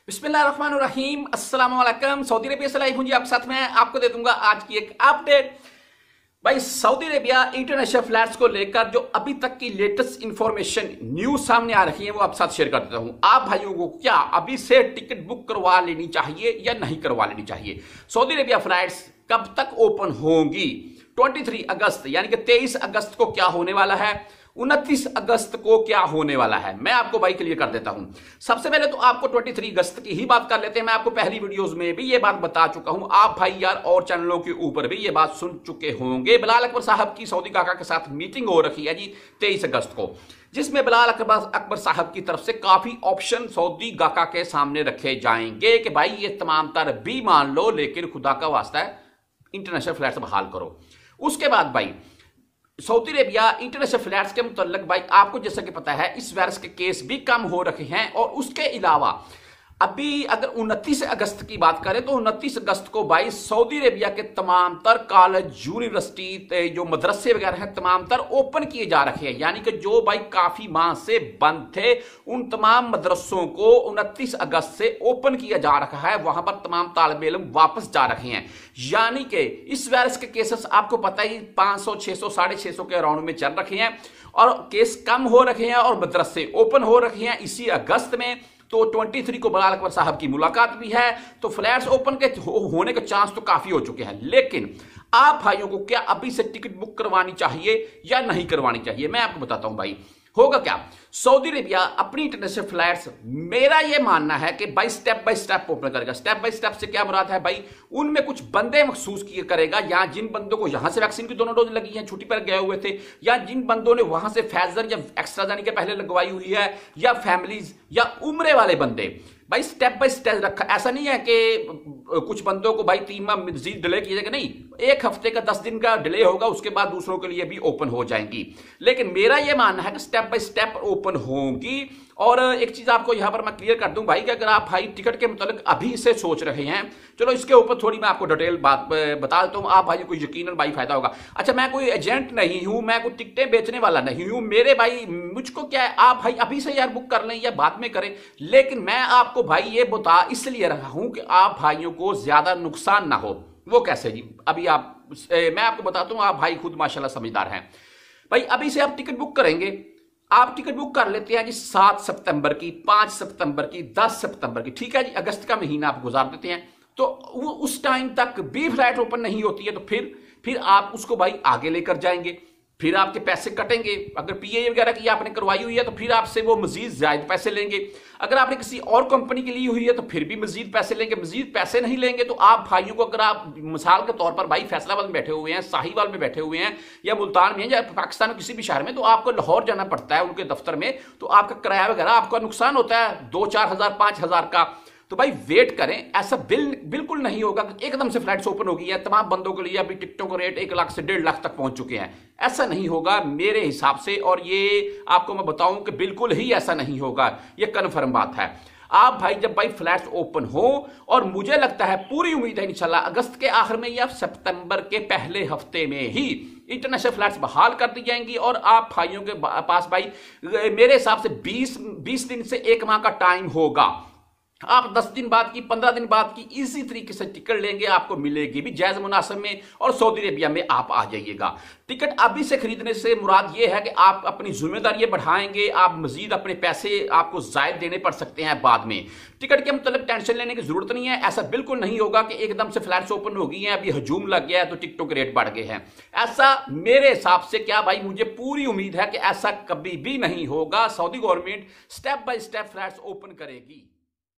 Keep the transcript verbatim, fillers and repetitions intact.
बिस्मिल्लाहिर्रहमानिर्रहीम, अस्सलाम वालेकुम। सऊदी अरेबिया से लाइव हूं जी आपके साथ में। आपको दे दूंगा आज की एक अपडेट। भाई सऊदी अरेबिया इंटरनेशनल फ्लैट्स को लेकर जो अभी तक की लेटेस्ट इंफॉर्मेशन न्यूज सामने आ रही है वो आपके साथ शेयर कर देता हूं। आप भाइयों को क्या अभी से टिकट बुक करवा लेनी चाहिए या नहीं करवा लेनी चाहिए? सऊदी अरेबिया फ्लाइट्स कब तक ओपन होंगी? तेईस अगस्त यानी कि तेईस अगस्त को क्या होने वाला है, उनतीस अगस्त को क्या होने वाला है, मैं आपको भाई क्लियर कर देता हूं। सबसे पहले तो आपको तेईस अगस्त की ही बात कर लेते हैं। मैं आपको पहली वीडियोस में भी ये बात बता चुका हूं, आप भाई यार और चैनलों के ऊपर भी ये बात सुन चुके होंगे। बिलाल अकबर साहब की सऊदी काका के साथ मीटिंग हो रखी है जी तेईस अगस्त को, जिसमें बिलाल अकबर अकबर साहब की तरफ से काफी ऑप्शन सऊदी गाका के सामने रखे जाएंगे कि भाई ये तमाम तर भी मान लो, लेकिन खुदा का वास्ता है इंटरनेशनल फ्लाइट्स बहाल करो। उसके बाद भाई सऊदी अरेबिया इंटरनेशनल फ्लाइट्स के मुतल्लिक भाई आपको जैसा कि पता है इस वायरस के केस भी कम हो रखे हैं। और उसके अलावा अभी अगर उनतीस अगस्त की बात करें तो उनतीस अगस्त को भाई सऊदी अरेबिया के तमाम तर कॉलेज, यूनिवर्सिटी, जो मदरसे वगैरह हैं तमाम तर ओपन किए जा रखे हैं। यानी कि जो भाई काफी माह से बंद थे उन तमाम मदरसों को उनतीस अगस्त से ओपन किया जा रखा है। वहां पर तमाम तालिब इल्म वापस जा रहे हैं। यानी कि इस वायरस के केसेस आपको पता ही पांच सौ छह सौ साढ़े छह सौ के अराउंड में चल रखे हैं और केस कम हो रखे हैं और मदरसे ओपन हो रखे हैं इसी अगस्त में। तो तेईस को बिलाल अकबर साहब की मुलाकात भी है, तो फ्लैट्स ओपन के हो, होने के चांस तो काफी हो चुके हैं। लेकिन आप भाइयों को क्या अभी से टिकट बुक करवानी चाहिए या नहीं करवानी चाहिए? मैं आपको बताता हूं भाई होगा क्या। सऊदी अरेबिया अपनी इंटरनेशनल फ्लाइट्स, मेरा यह मानना है कि भाई स्टेप बाय स्टेप ओपन करेगा। स्टेप बाय स्टेप से क्या मुराद है भाई, उनमें कुछ बंदे महसूस किए करेगा, या जिन बंदों को यहां से वैक्सीन की दोनों डोज लगी हैं, छुट्टी पर गए हुए थे, या जिन बंदों ने वहां से फाइजर या एक्स्ट्राजेनेका के पहले लगवाई हुई है, या फैमिलीज या उम्रे वाले बंदे, भाई स्टेप बाय स्टेप रखा। ऐसा नहीं है कि कुछ बंदों को भाई तीन माह मजीद डिले किया जाएगा, नहीं, एक हफ्ते का दस दिन का डिले होगा, उसके बाद दूसरों के लिए भी ओपन हो जाएंगी। लेकिन मेरा यह मानना है कि स्टेप बाय स्टेप ओपन होंगी। और एक चीज आपको यहां पर मैं क्लियर कर दूं भाई कि अगर आप भाई टिकट के मुताबिक अभी से सोच रहे हैं, चलो इसके ऊपर थोड़ी मैं आपको डिटेल बात बता देता हूं, आप भाई को यकीनन भाई फायदा होगा। अच्छा, मैं कोई एजेंट नहीं हूं, मैं कोई टिकटें बेचने वाला नहीं हूं, मेरे भाई मुझको क्या है, आप भाई अभी से यार बुक कर लें या बाद में करें। लेकिन मैं आपको भाई ये बता इसलिए रहा हूं कि आप भाइयों को ज्यादा नुकसान ना हो। वो कैसे जी? अभी आप ए, मैं आपको बताता हूं, आप भाई खुद माशाल्लाह समझदार हैं भाई। अभी से आप टिकट बुक करेंगे, आप टिकट बुक कर लेते हैं जी सात सितंबर की, पांच सितंबर की, दस सितंबर की, ठीक है जी, अगस्त का महीना आप गुजार देते हैं, तो उस टाइम तक भी फ्लाइट ओपन नहीं होती है, तो फिर फिर आप उसको भाई आगे लेकर जाएंगे, फिर आपके पैसे कटेंगे। अगर पीए वगैरह की आपने करवाई हुई है तो फिर आपसे वो मजीद ज्यादा पैसे लेंगे। अगर आपने किसी और कंपनी की ली हुई है तो फिर भी मजीद पैसे लेंगे। मजीद पैसे नहीं लेंगे तो आप भाइयों को, अगर आप मिसाल के तौर पर भाई फैसलाबाद में बैठे हुए हैं, साहिवाल में बैठे हुए हैं, या मुल्तान में, या पाकिस्तान में किसी भी शहर में, तो आपको लाहौर जाना पड़ता है उनके दफ्तर में, तो आपका किराया वगैरह आपका नुकसान होता है दो चार हजार पांच हजार का। तो भाई वेट करें, ऐसा बिल बिल्कुल नहीं होगा कि एकदम से फ्लाइट्स ओपन होगी है तमाम बंदों के लिए। अभी टिकटों का रेट एक लाख से डेढ़ लाख तक पहुंच चुके हैं, ऐसा नहीं होगा मेरे हिसाब से। और ये आपको मैं बताऊं कि बिल्कुल ही ऐसा नहीं होगा, ये कन्फर्म बात है। आप भाई जब भाई फ्लैट्स ओपन हो, और मुझे लगता है पूरी उम्मीद है इंशाल्लाह अगस्त के आखिर में या सितंबर के पहले हफ्ते में ही इंटरनेशनल फ्लाइट्स बहाल कर दी जाएंगी। और आप भाइयों के पास भाई मेरे हिसाब से बीस बीस दिन से एक माह का टाइम होगा। आप दस दिन बाद की, पंद्रह दिन बाद की इसी तरीके से टिकट लेंगे, आपको मिलेगी भी जायज मुनासिब में, और सऊदी अरेबिया में आप आ जाइएगा। टिकट अभी से खरीदने से मुराद ये है कि आप अपनी जिम्मेदारी बढ़ाएंगे, आप मजीद अपने पैसे आपको जायद देने पड़ सकते हैं बाद में। टिकट के मतलब टेंशन लेने की जरूरत नहीं है। ऐसा बिल्कुल नहीं होगा कि एकदम से फ्लाइट्स ओपन हो गई हैं, अभी हजूम लग गया है तो टिकटों के रेट बढ़ गए हैं। ऐसा मेरे हिसाब से क्या भाई, मुझे पूरी उम्मीद है कि ऐसा कभी भी नहीं होगा। Saudi government step by step flights open करेगी।